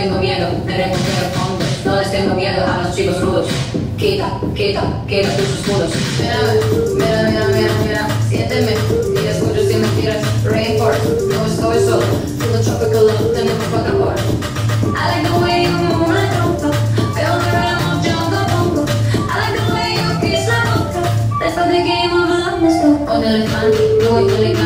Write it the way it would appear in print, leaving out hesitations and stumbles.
tengo miedo de recoger fondos. No les tengo miedo a los chicos rudos. Quita tus escudos. Mira, siénteme y escucho sin mentiras. Rainforest, no estoy solo. Todo tropical love, tenemos poca hora. I like the way you move my trompa. Feel the rhythm of jungle bongo. I like the way you kiss la boca. Let's play the game of love, let's go. On the elefante, voy con el